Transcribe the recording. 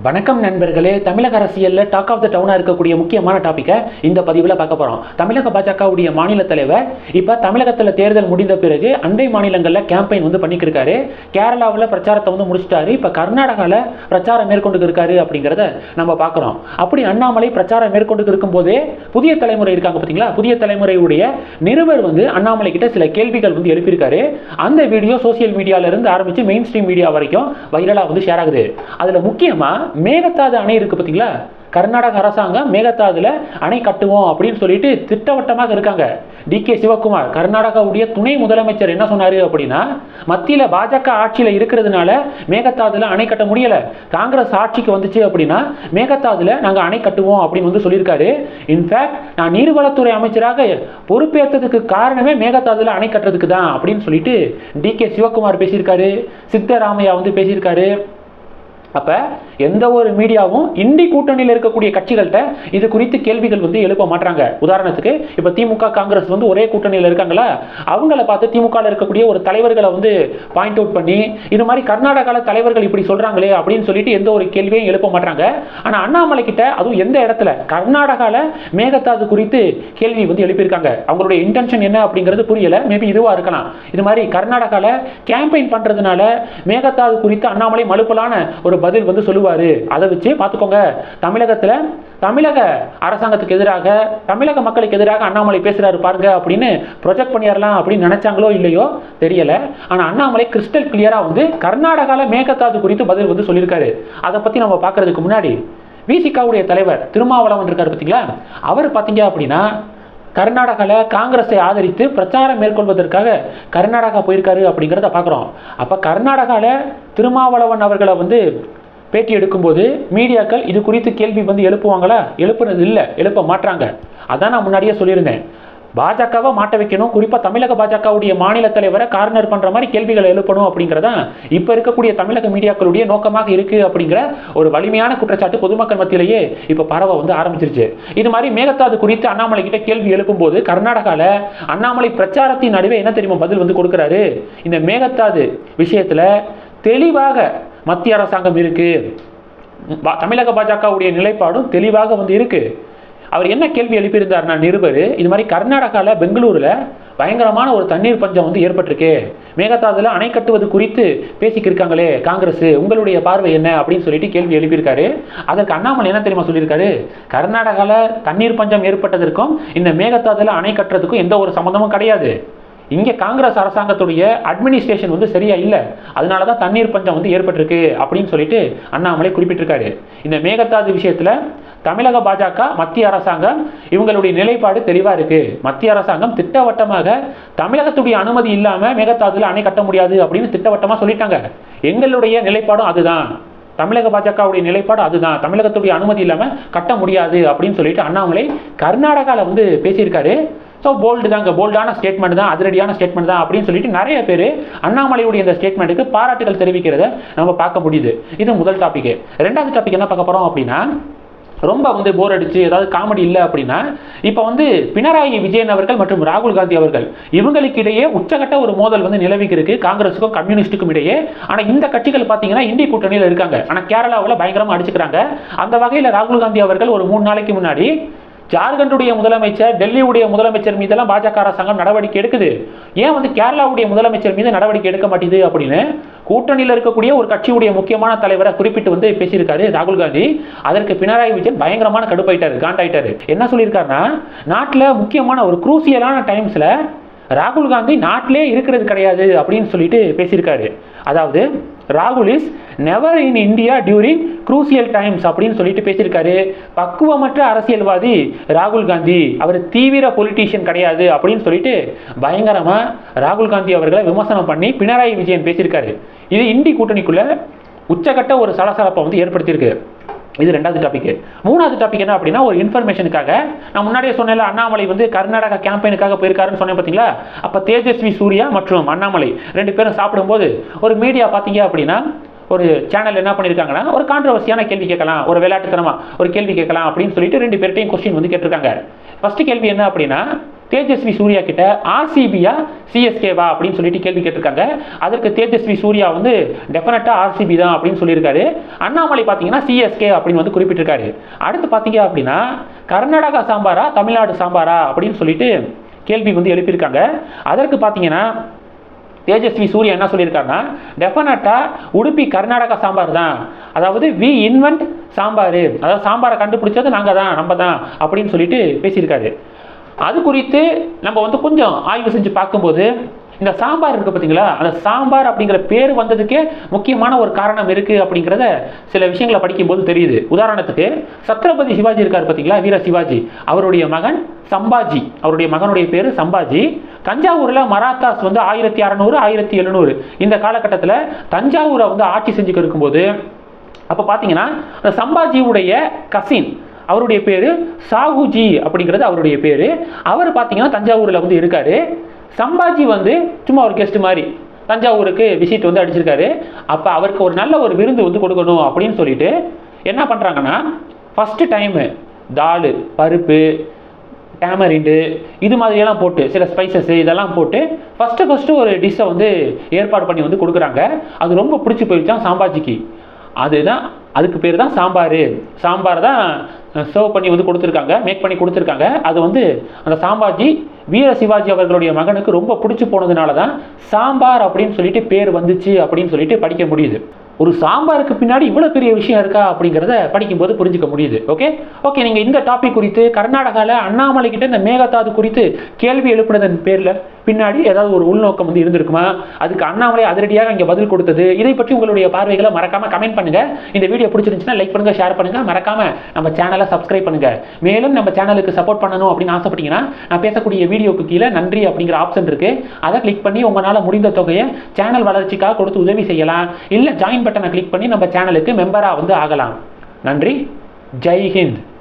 வணக்கம் நண்பர்களே. தமிழக அரசியலில் டாக் ஆஃப் த டவுனாக இருக்கக்கூடிய முக்கியமான டாப்பிக்கை இந்த பதிவில் பார்க்க போகிறோம். தமிழக பாஜகவுடைய மாநில தலைவர் இப்போ தமிழகத்தில் தேர்தல் முடிந்த பிறகு அண்டை மாநிலங்களில் கேம்பெயின் பண்ணிக்கிட்டு இருக்காரு. கேரளாவில் பிரச்சாரத்தை முடிச்சிட்டாரு. இப்போ கர்நாடகாவில் பிரச்சாரம் மேற்கொண்டு இருக்காரு அப்படிங்கிறத நம்ம பார்க்குறோம். அப்படி அண்ணாமலை பிரச்சாரம் மேற்கொண்டு இருக்கும்போதே புதிய தலைமுறை இருக்காங்க பார்த்தீங்களா, புதிய தலைமுறையுடைய நிருபர் அண்ணாமலை கிட்ட சில கேள்விகள் எழுப்பியிருக்காரு. அந்த வீடியோ சோசியல் மீடியாவிலிருந்து ஆரம்பித்து மெயின் ஸ்ட்ரீம் மீடியா வரைக்கும் வைரலாக ஷேர் ஆகுது. அதில் முக்கியமாக மேகதாது அணை இருக்கு பார்த்தீங்களா, கர்நாடக அரசாங்கம் மேகதாதுல அணை கட்டுவோம் அப்படின்னு சொல்லிட்டு திட்டவட்டமாக இருக்காங்க. டி.கே. சிவகுமார் கர்நாடகாவுடைய துணை முதலமைச்சர் என்ன சொன்னாரு அப்படின்னா, மத்தியில் பாஜக ஆட்சியில் இருக்கிறதுனால மேகதாதுல அணை கட்ட முடியல, காங்கிரஸ் ஆட்சிக்கு வந்துச்சு அப்படின்னா மேகதாதுல நாங்கள் அணை கட்டுவோம் அப்படின்னு சொல்லியிருக்காரு. இன்ஃபேக்ட் நான் நீர்வளத்துறை அமைச்சராக பொறுப்பேற்றதுக்கு காரணமே மேகதாதுல அணை கட்டுறதுக்கு தான் அப்படின்னு சொல்லிட்டு டி.கே. சிவகுமார் பேசியிருக்காரு. சித்தராமையா பேசியிருக்காரு. அப்போ எந்த ஒரு மீடியாவும் இந்தி கூட்டணியில் இருக்கக்கூடிய கட்சிகள்கிட்ட இது குறித்து கேள்விகள் எழுப்ப மாட்டாங்க. உதாரணத்துக்கு இப்போ திமுக காங்கிரஸ் ஒரே கூட்டணியில் இருக்காங்களா, அவங்கள பார்த்து திமுகவில் இருக்கக்கூடிய ஒரு தலைவர்களை பாயிண்ட் அவுட் பண்ணி இது மாதிரி கர்நாடகாவில் தலைவர்கள் இப்படி சொல்கிறாங்களே அப்படின்னு சொல்லிட்டு எந்த ஒரு கேள்வியும் எழுப்ப மாட்டாங்க. ஆனால் அண்ணாமலை கிட்ட அதுவும் எந்த இடத்துல கர்நாடகாவில் மேகதாது குறித்து கேள்வி எழுப்பியிருக்காங்க. அவங்களுடைய இன்டென்ஷன் என்ன அப்படிங்கிறது புரியல. மேபி இதுவாக இருக்கலாம். இது மாதிரி கர்நாடகாவில் கேம்பெயின் பண்ணுறதுனால மேகதாது குறித்து அண்ணாமலை மலுப்பலான ஒரு பதில் சொல்லுவாரு. அதை வச்சு பார்த்துக்கோங்க, தமிழகத்தில் தமிழக அரசாங்கத்துக்கு எதிராக தமிழக மக்களுக்கு எதிராக அண்ணாமலை பேசுறாரு பாருங்க அப்படின்னு ப்ரொஜெக்ட் பண்ணிடலாம் அப்படின்னு நினைச்சாங்களோ இல்லையோ தெரியல. ஆனால் அண்ணாமலை கிறிஸ்டல் கிளியரா கர்நாடகாவில் மேகதாது குறித்து பதில் சொல்லியிருக்காரு. அதை பற்றி நம்ம பார்க்கறதுக்கு முன்னாடி விசிகாவுடைய தலைவர் திருமாவளவன் இருக்காரு பார்த்தீங்களா, அவர் பார்த்தீங்க அப்படின்னா கர்நாடகாவில் காங்கிரஸை ஆதரித்து பிரச்சாரம் மேற்கொள்வதற்காக கர்நாடகா போயிருக்காரு அப்படிங்கிறத பார்க்குறோம். அப்போ கர்நாடகாவில் திருமாவளவன் அவர்களை பேட்டி எடுக்கும்போது மீடியாக்கள் இது குறித்து கேள்வி எழுப்புவாங்களா? எழுப்புறது இல்லை, எழுப்ப மாட்டாங்க. அதான் நான் முன்னாடியே சொல்லியிருந்தேன். பாஜகவை மாட்ட வைக்கணும், குறிப்பாக தமிழக பாஜகவுடைய மாநில தலைவரை கார்னர் பண்ணுற மாதிரி கேள்விகளை எழுப்பணும் அப்படிங்கிறதான் இப்போ இருக்கக்கூடிய தமிழக மீடியாக்களுடைய நோக்கமாக இருக்குது அப்படிங்கிற ஒரு வலிமையான குற்றச்சாட்டு பொதுமக்கள் மத்தியிலேயே இப்போ பரவ ஆரம்பிச்சிருச்சு. இது மாதிரி மேகதாது குறித்து அண்ணாமலை கிட்ட கேள்வி எழுப்பும்போது கர்நாடகாவில் அண்ணாமலை பிரச்சாரத்தின் நடுவே என்ன தெரியுமா பதில் கொடுக்குறாரு, இந்த மேகதாது விஷயத்தில் தெளிவாக மத்திய அரசாங்கம் இருக்கு, தமிழக பாஜகவுடைய நிலைப்பாடும் தெளிவாக இருக்கு. அவர் என்ன கேள்வி எழுப்பியிருந்தார்னா நிருபர், இது மாதிரி கர்நாடகாவில் பெங்களூரில் பயங்கரமான ஒரு தண்ணீர் பஞ்சம் ஏற்பட்டிருக்கு, மேகதாதுல அணை கட்டுவது குறித்து பேசிக்கிருக்காங்களே காங்கிரஸ், உங்களுடைய பார்வை என்ன அப்படின்னு சொல்லிட்டு கேள்வி எழுப்பியிருக்காரு. அதற்கு அண்ணாமலை என்ன தெரியுமா சொல்லியிருக்காரு, கர்நாடகாவில் தண்ணீர் பஞ்சம் ஏற்பட்டதற்கும் இந்த மேகதாதுல அணை கட்டுறதுக்கும் எந்த ஒரு சம்மந்தமும் கிடையாது. இங்கே காங்கிரஸ் அரசாங்கத்துடைய அட்மினிஸ்ட்ரேஷன் சரியா இல்லை, அதனால தான் தண்ணீர் பஞ்சம் ஏற்பட்டிருக்கு அப்படின்னு சொல்லிட்டு அண்ணாமலை குறிப்பிட்டிருக்காரு. இந்த மேகதாது விஷயத்தில் தமிழக பாஜக மத்திய அரசாங்கம் இவங்களுடைய நிலைப்பாடு தெளிவாக இருக்கு. மத்திய அரசாங்கம் திட்டவட்டமாக தமிழகத்துடைய அனுமதி இல்லாமல் மேகதாதுல அணை கட்ட முடியாது அப்படின்னு திட்டவட்டமாக சொல்லிட்டாங்க. எங்களுடைய நிலைப்பாடும் அதுதான், தமிழக பாஜகவுடைய நிலைப்பாடு அதுதான், தமிழகத்துடைய அனுமதி இல்லாமல் கட்ட முடியாது அப்படின்னு சொல்லிட்டு அண்ணாமலை கர்நாடகாவில் பேசியிருக்காரு. ஸோ போல்டு தாங்க, போல்டான ஸ்டேட்மெண்ட் தான், அதிரடியான ஸ்டேட்மெண்ட் தான் அப்படின்னு சொல்லிட்டு நிறைய பேர் அண்ணாமலையுடைய இந்த ஸ்டேட்மெண்ட்டுக்கு பாராட்டுகள் தெரிவிக்கிறத நம்ம பார்க்க முடியுது. இது முதல் டாபிக். ரெண்டாவது டாபிக் என்ன பார்க்க போகிறோம் அப்படின்னா, ரொம்ப போர் அடிச்சு ஏதாவது காமெடி இல்லை அப்படின்னா, இப்போ பினராயி விஜயன் அவர்கள் மற்றும் ராகுல் காந்தி அவர்கள் இவங்களுக்கு இடையே உச்சகட்ட ஒரு மோதல் நிலவிக்கு இருக்கு, காங்கிரஸுக்கும் கம்யூனிஸ்டுக்கும் இடையே. ஆனால் இந்த கட்சிகள் பார்த்தீங்கன்னா இந்திய கூட்டணியில் இருக்காங்க, ஆனால் கேரளாவில் பயங்கரமாக அடிச்சுக்கிறாங்க. அந்த வகையில் ராகுல் காந்தி அவர்கள் ஒரு 3 நாளைக்கு முன்னாடி ஜார்க்கண்டுடைய முதலமைச்சர், டெல்லியுடைய முதலமைச்சர் மீதெல்லாம் பாஜக அரசாங்கம் நடவடிக்கை எடுக்குது, ஏன் கேரளாவுடைய முதலமைச்சர் மீது நடவடிக்கை எடுக்க மாட்டேது அப்படின்னு கூட்டணியில் இருக்கக்கூடிய ஒரு கட்சியுடைய முக்கியமான தலைவரை குறிப்பிட்டு பேசியிருக்காரு ராகுல் காந்தி. அதற்கு பினராயி விஜயன் பயங்கரமான கடுப்பாயிட்டாரு, காண்டாயிட்டாரு. என்ன சொல்லியிருக்காருன்னா, நாட்டில் முக்கியமான ஒரு குரூசியலான டைம்ஸில் ராகுல் காந்தி நாட்டிலே இருக்கிறது கிடையாது அப்படின்னு சொல்லிட்டு பேசியிருக்காரு. அதாவது ராகுல் is never in India during crucial times அப்படின்னு சொல்லிட்டு பேசியிருக்காரு. பக்குவமற்ற அரசியல்வாதி ராகுல் காந்தி, அவர் தீவிர பொலிட்டீஷியன் கிடையாது அப்படின்னு சொல்லிட்டு பயங்கரமா ராகுல் காந்தி அவர்களை விமர்சனம் பண்ணி பினராயி விஜயன் பேசியிருக்காரு. இது இந்தி கூட்டணிக்குள்ள உச்சகட்ட ஒரு சலசலப்பை ஏற்படுத்தியிருக்கு. இது ரெண்டாவது டாபிக். மூணாவது டாபிக் என்ன அப்படின்னா, ஒரு இன்ஃபர்மேஷனுக்காக நான் முன்னாடியே சொன்னேன், அண்ணாமலை கர்நாடகா கேம்பெயினுக்காக போயிருக்காருன்னு சொன்னேன் பார்த்தீங்களா. அப்போ தேஜஸ்வி சூர்யா மற்றும் அண்ணாமலை 2 பேரும் சாப்பிடும்போது ஒரு மீடியா பார்த்தீங்க அப்படின்னா ஒரு சேனல் என்ன பண்ணியிருக்காங்கன்னா, ஒரு கான்ட்ரவர்சியான கேள்வி கேட்கலாம், ஒரு விளையாட்டுத்தனமா ஒரு கேள்வி கேட்கலாம் அப்படின்னு சொல்லிட்டு 2 பேர்ட்டையும் கொஸ்டின் கேட்டிருக்காங்க. ஃபர்ஸ்ட் கேள்வி என்ன அப்படின்னா, தேஜஸ்வி சூர்யா கிட்ட ஆர்சிபியா சிஎஸ்கேவா அப்படின்னு சொல்லிட்டு கேள்வி கேட்டிருக்காங்க. அதற்கு தேஜஸ்வி சூர்யா வந்து டெஃபினட்டா ஆர்சிபி தான் அப்படின்னு சொல்லியிருக்காரு. அண்ணாமலை பார்த்தீங்கன்னா சிஎஸ்கே அப்படின்னு வந்து குறிப்பிட்டிருக்காரு. அடுத்து பார்த்தீங்க அப்படின்னா கர்நாடகா சாம்பாரா தமிழ்நாடு சாம்பாரா அப்படின்னு சொல்லிட்டு கேள்வி வந்து எழுப்பியிருக்காங்க. அதற்கு பார்த்தீங்கன்னா தேஜஸ்வி சூர்யா என்ன சொல்லியிருக்காருன்னா டெஃபினட்டா உடுப்பி கர்நாடகா சாம்பார் தான், அதாவது வி இன்வென்ட் சாம்பார், அதாவது சாம்பாரை கண்டுபிடிச்சது நாங்கள் தான், நம்ம தான் அப்படின்னு சொல்லிட்டு பேசியிருக்காரு. அது குறித்து நம்ம வந்து கொஞ்சம் ஆய்வு செஞ்சு பார்க்கும்போது இந்த சாம்பார் இருக்குது பார்த்தீங்களா, அந்த சாம்பார் அப்படிங்கிற பேர் வந்ததுக்கே முக்கியமான ஒரு காரணம் இருக்குது அப்படிங்கிறத சில விஷயங்களை படிக்கும்போது தெரியுது. உதாரணத்துக்கு சத்ரபதி சிவாஜி இருக்கார் பார்த்தீங்களா, வீர சிவாஜி, அவருடைய மகன் சம்பாஜி, அவருடைய மகனுடைய பேர் சம்பாஜி. தஞ்சாவூரில் மராத்தாஸ் வந்து 1600 1700 இந்த காலகட்டத்தில் தஞ்சாவூரை வந்து ஆட்சி செஞ்சுக்க இருக்கும்போது அப்போ பார்த்தீங்கன்னா அந்த சம்பாஜியுடைய கசின் அவருடைய பேர் சாகுஜி அப்படிங்கிறது அவருடைய பேர். அவர் பார்த்தீங்கன்னா தஞ்சாவூரில் வந்து இருக்காரு. சம்பாஜி வந்து சும்மா ஒரு கெஸ்ட் மாதிரி தஞ்சாவூருக்கு விசிட் வந்து அடிச்சிருக்காரு. அப்போ அவருக்கு ஒரு நல்ல ஒரு விருந்து வந்து கொடுக்கணும் அப்படின்னு சொல்லிட்டு என்ன பண்ணுறாங்கன்னா ஃபஸ்ட்டு டைமு தால், பருப்பு, டேமரிண்டு இது மாதிரியெல்லாம் போட்டு சில ஸ்பைசஸ் இதெல்லாம் போட்டு ஃபஸ்ட்டு ஒரு டிஷ்ஷை வந்து ஏற்பாடு பண்ணி வந்து கொடுக்குறாங்க. அது ரொம்ப பிடிச்சி போயிடுச்சான் சாம்பாஜிக்கு. அதுதான் அதுக்கு பேர் தான் சாம்பார். சாம்பார் தான் சர்வ் பண்ணி வந்து கொடுத்துருக்காங்க, மேக் பண்ணி கொடுத்துருக்காங்க. அது வந்து அந்த சாம்பாஜி வீர சிவாஜி அவர்களுடைய மகனுக்கு ரொம்ப பிடிச்சி போனதுனால தான் சாம்பார் அப்படின்னு சொல்லிட்டு பேர் வந்துச்சு அப்படின்னு சொல்லிட்டு படிக்க முடியுது. ஒரு சாம்பாருக்கு பின்னாடி இவ்வளோ பெரிய விஷயம் இருக்கா அப்படிங்கிறத படிக்கும்போது புரிஞ்சுக்க முடியுது. ஓகே நீங்கள் இந்த டாபிக் குறித்து கர்நாடகாவில் அண்ணாமலை கிட்ட இந்த மேகதாது குறித்து கேள்வி எழுப்பினதன் பேரில் பின்னாடி ஏதாவது ஒரு உள்நோக்கம் வந்து இருந்திருக்குமா, அதுக்கு அண்ணாமலை அதிரடியாக இங்கே பதில் கொடுத்தது, இதை பற்றி உங்களுடைய பார்வைகளை மறக்காம கமெண்ட் பண்ணுங்க. இந்த வீடியோ பிடிச்சிருந்துச்சுன்னா லைக் பண்ணுங்க, ஷேர் பண்ணுங்க, மறக்காம நம்ம சேனலை சப்ஸ்கிரைப் பண்ணுங்க. மேலும் நம்ம சேனலுக்கு சப்போர்ட் பண்ணணும் அப்படின்னு ஆசைப்பட்டீங்கன்னா நான் பேசக்கூடிய வீடியோக்கு கீழே நன்றி அப்படிங்கிற ஆப்ஷன் இருக்கு, அதை கிளிக் பண்ணி உங்களால் முடிந்த தொகையை சேனல் வளர்ச்சிக்காக கொடுத்து உதவி செய்யலாம். இல்லை ஜாயின் பட்டனை கிளிக் பண்ணி நம்ம சேனலுக்கு மெம்பராக வந்து ஆகலாம். நன்றி. ஜெய் ஹிந்த்.